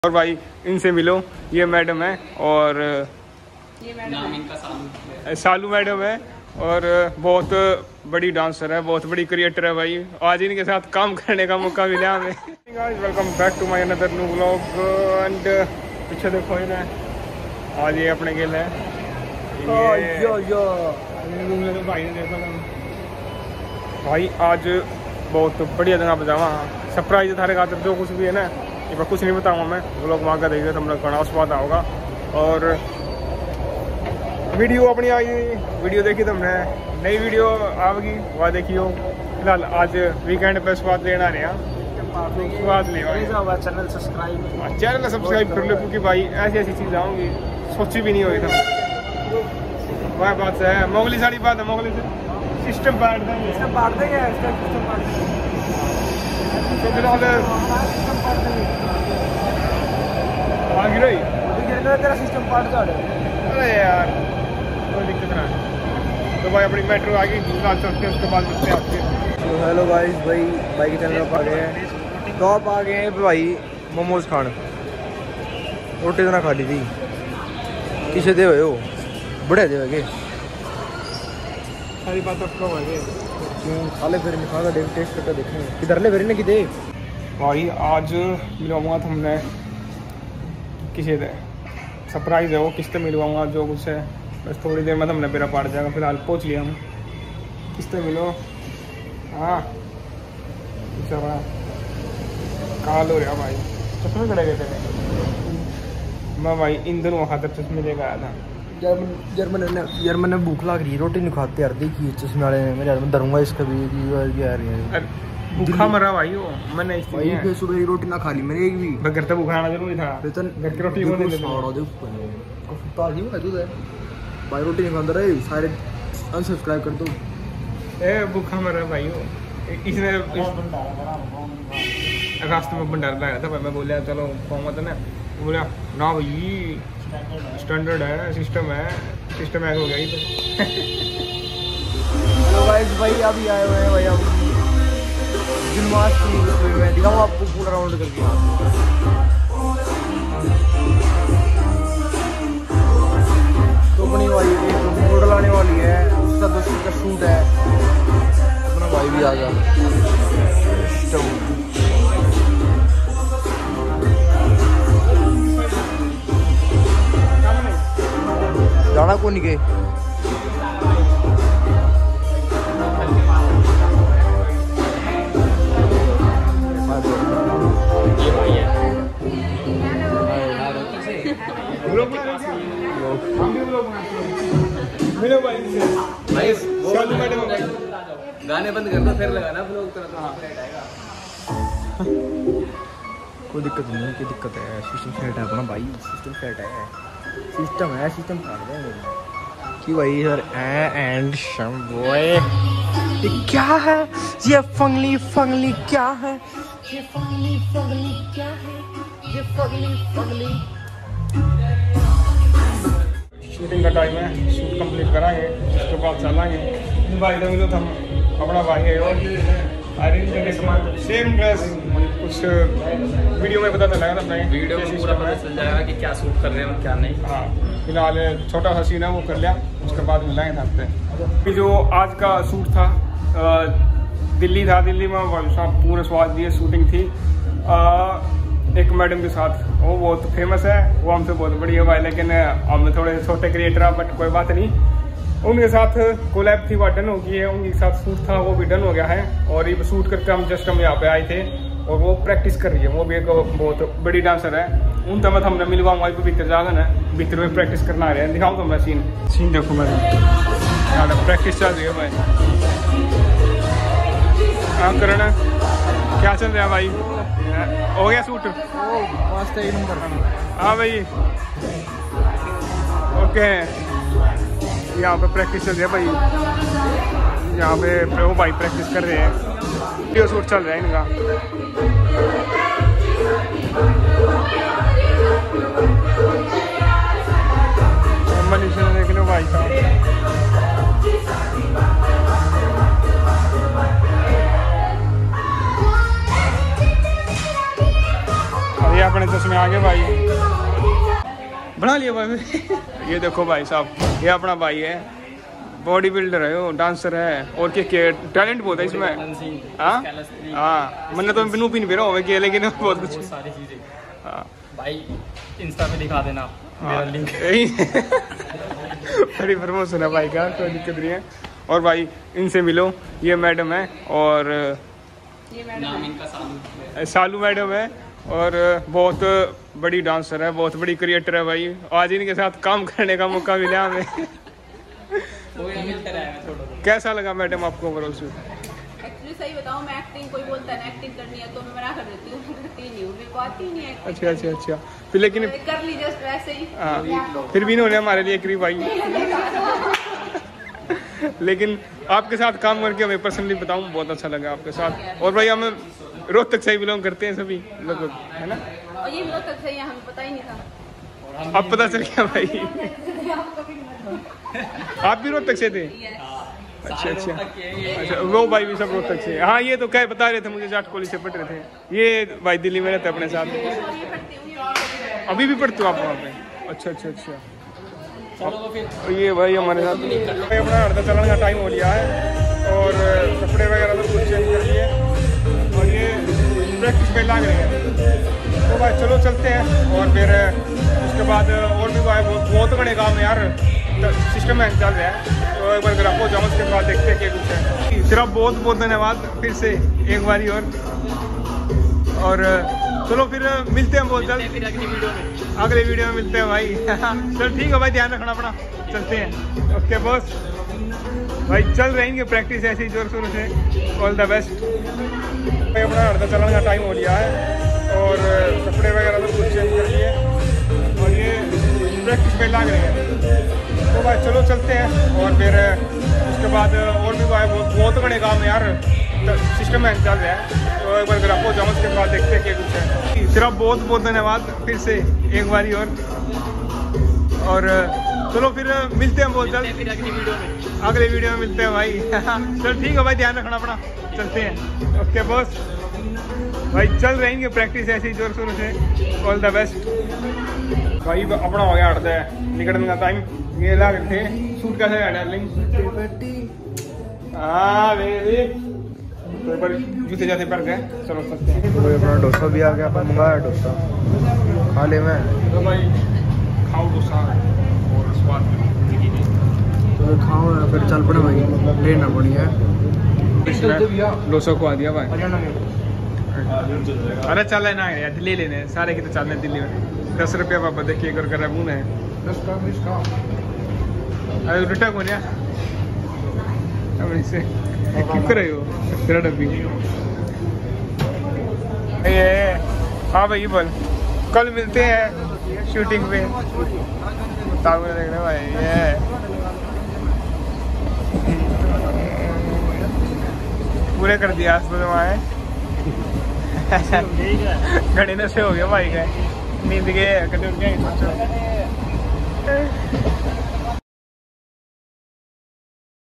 और भाई इनसे मिलो, ये मैडम है और ये मैडम इनका सालू मैडम है और बहुत बड़ी डांसर है, बहुत बड़ी क्रिएटर है भाई। आज इनके साथ काम करने का मौका मिला हमें। Welcome back to my another new vlog and पीछे देखो इन्हें, आज ये अपने गिल है भाई। आज बहुत बढ़िया जगह पे जावा, सरप्राइज थारे खातिर जो कुछ भी है ना, ये कुछ नहीं बताऊँगा मैं, वो लोग वहाँ का देखिए तुम लोग बड़ा स्वाद होगा। और वीडियो अपनी आई, वीडियो देखी तुमने, नई वीडियो आएगी वह देखियो। फिलहाल आज वीकेंड पे स्वाद लेना रहे हैं, स्वाद ले चैनल सब्सक्राइब कर लो, क्योंकि भाई ऐसी ऐसी चीज़ आऊँगी सोची भी नहीं होगी तुम। वह बात है, मोगली सारी बात है, मोगली से सिस्टम बांट देंगे, तो फिलहाल आगे रही तेरा सिस्टम पार्ट का। अरे यार कोई दिक्कत ना है। तो भाई अपनी मेट्रो आ गई, दूसरा चलते हैं, उसके बाद मिलते हैं आपसे। तो हेलो गाइस, भाई के चैनल पर आ गए हैं। तो आप आ गए हैं भाई मोमोज खान, रोटी तो ना खा ली थी, किसे दे हो बड़े दे सारी बात आपको खाले फिर खा कर टेस्ट करके देखेंगे किधर ले फिर कि दे भाई। आज मिलवाऊंगा तुमने किसी दे, सरप्राइज है वो, किससे मिलवाऊंगा जो कुछ है, बस थोड़ी देर में तुमने मेरा पार जाएगा। फिलहाल पहुंच लिया हम, किससे मिलो। हाँ चला काल हो रहा भाई, चश्मे कड़े गए थे मैं भाई, इन दोनों खातर चश्मे लेकर आया था। जर्मन ने भूख लग रही है, रोटी नहीं खाते यार, देखिए चश्मे वाले ने मेरे धरूंगा इसका भी यार भूखा मरा भाई वो, मैंने फिर सुबह की रोटी ना खा ली मैंने एक भी। घर तक भूखा आना जरूरी था, घर की रोटी को नहीं भाई, रोटी नहीं खाता रहे सारे अनसब्सक्राइब कर दो। ए भूखा मरा भाई वो, इसने रास्ते में भंडार लाया था भाई, मैं बोला चलो खाऊंगा तो ना, बोला ना भाई स्टैंडर्ड है, सिस्टम है हो गया ही तो। हेलो गाइस, भाई अभी आए हुए हैं भाई, हम जन्माष्टमी में दिखाऊँ आपको पूरा राउंड करके। तो अपनी भाई एक मॉडल आने वाली है, उसका 10 का शूट है, अपना भाई भी आ गया। जाना कौन के गाने बंद कर दो फिर लगाना ब्लॉग तरह। कोई दिक्कत नहीं है, कोई दिक्कत है, सिस्टम सेट है अपना भाई, सिस्टम सेट है, सिस्टम काट देंगे कि भाई सर एंड सम बॉय। क्या है ये फंगली क्या है, ये फंगली क्या है, ये फंगली। शूटिंग का टाइम है, शूट कंप्लीट कराएंगे, उसके बाद चलाएंगे। भाई तो मिलो हम, अपना भाई है और सेम ड्रेस, कुछ वीडियो में पता चलेगा ना, वीडियो में पूरा पता चल जाएगा कि क्या शूट कर रहे हैं और क्या नहीं। हाँ फिलहाल छोटा सा सीन है वो कर लिया, उसके बाद मिलाएंगे आपसे। जो आज का शूट था दिल्ली था, दिल्ली में साहब पूरे स्वाद दिए, शूटिंग थी एक मैडम के साथ, वो बहुत फेमस है, वो हमसे बहुत बढ़िया भाई, लेकिन हम थोड़े छोटे क्रिएटर हैं, बट कोई बात नहीं। उनके साथ कोलैब थी, वो डन हो गई है, उनके साथ शूट था वो भी डन हो गया है। और ये शूट करके हम जस्ट यहाँ पे आए थे, और वो प्रैक्टिस कर रही है, वो भी एक बहुत बड़ी डांसर है। उन तमत हमने मिलवाऊंगा, भीतर जाकर ना भीतर में प्रैक्टिस करना आ रहे हैं, दिखाऊँ तो मैं सीन देखो मैं, प्रैक्टिस चल रही है भाई। हाँ करण क्या चल रहा है भाई, हो गया शूट? हाँ भाई ओके, यहाँ पे प्रैक्टिस चल रही है भाई, यहाँ पे वो भाई प्रैक्टिस कर रहे हैं, वीडियो शूट चल रहा है इनका। मनीषा देख लो भाई साहब, अपने चश्मे आगे भाई, बना लिया भाई। ये देखो भाई साहब, ये अपना भाई है, बॉडी बिल्डर है, वो डांसर है, और क्या टैलेंट बहुत है इसमें। हाँ हाँ, मैंने तो बिनू पी नहीं रहा हूँ लेकिन बहुत कुछ सारी चीजें। हाँ भाई इंस्टा पे दिखा देना मेरा लिंक। बड़ी प्रमोशन है भाई का, कोई दिक्कत नहीं है। और भाई इनसे मिलो, ये मैडम है और नाम इनका सालू मैडम है, और बहुत बड़ी डांसर है, बहुत बड़ी क्रिएटर है भाई। आज इनके साथ काम करने का मौका मिला हमें। कैसा लगा मैडम आपको ओवरऑल से? एक्चुअली सही बताऊं, मैं एक्टिंग, कोई बोलता है ना एक्टिंग करनी है तो मैं मना कर देती हूँ, करती नहीं हूँ, मेरे को आती ही नहीं है। अच्छा फिर लेकिन कर ली जस्ट वैसे ही। हाँ, फिर भी इन्होंने हमारे लिए करी भाई। लेकिन आपके साथ काम करके हमें पर्सनली बताऊं बहुत अच्छा लगा आपके साथ। और भाई हम रोहतक से बिलोंग करते हैं सभी लोग, है ना? और ये रोहतक से है, हमें पता ही नहीं था। अब पता चल गया भाई। आप भी रोहतक से थे? अच्छा, वो भाई भी सब रोहतक से। हाँ, ये तो क्या बता रहे थे मुझे, जाट कॉलेज से पढ़ रहे थे। ये भाई दिल्ली में रहते अपने साथ। अभी भी पढ़ते हो आप वहाँ पे? अच्छा। ये भाई हमारे साथ अपना हड़ता चलने का टाइम हो लिया है, और कपड़े वगैरह सब कुछ चेंज कर लिए, और ये प्रैक्टिस पे लग रहे हैं। तो भाई चलो चलते हैं, और फिर उसके बाद और भी भाई बहुत बड़े काम है यार, सिस्टम में चल रहा है। तो एक बार ग्राफो जाऊँ, उसके बाद देखते हैं क्या कुछ है। सिर्फ बहुत धन्यवाद फिर से एक बारी और चलो फिर मिलते हैं बहुत जल्द अगले वीडियो में मिलते हैं भाई। चल ठीक है भाई, ध्यान रखना अपना, चलते हैं। ओके बॉस भाई, चल रहेंगे प्रैक्टिस ऐसी जोर शोर से। ऑल द बेस्ट भाई। अपना हड़ता चलने का टाइम हो लिया है, और कपड़े वगैरह सब कुछ चेंज कर लिए, और ये प्रैक्टिस पे लग रहे हैं। तो भाई चलो चलते हैं, और फिर उसके बाद और भी भाई बहुत बड़े काम है यार, सिस्टम में चल रहा है। तो एक बार ग्राफो जाऊँ, उसके बाद देखते हैं क्या कुछ है। सिर्फ बहुत धन्यवाद फिर से एक बारी और चलो फिर मिलते हैं बहुत जल्द अगले वीडियो में मिलते हैं भाई। चल ठीक है भाई, ध्यान रखना अपना, चलते हैं। ओके बॉस भाई, चल रहेंगे प्रैक्टिस ऐसी जोर शोर से। ऑल द बेस्ट भाई। अपना हो गया हटता है निकलने का टाइम। ये ला थे सूट कैसे है डार्लिंग? हाँ बेबी, तो एक बार जूते जाते पर गए। चलो चलते हैं। तो अपना डोसा भी आ गया, अपन मंगाया डोसा, खा ले मैं। तो भाई खाओ डोसा और स्वाद तो खाओ फिर चल पड़े भाई, लेना पड़ी है। डोसा को आ दिया भाई। अरे चल है ना यार, ले लेने सारे की तो चलने दिल्ली में। 10 रुपया पापा देखिए कर रहा मुँह है। अरे उल्टा कौन यार से क्यों कर रहे हो तेरा डब्बी? हाँ भाई बोल, कल मिलते हैं शूटिंग पे। देखना भाई, ये पूरे कर दिया आज तो वहाँ घड़ी न से हो गया भाई का नींद के।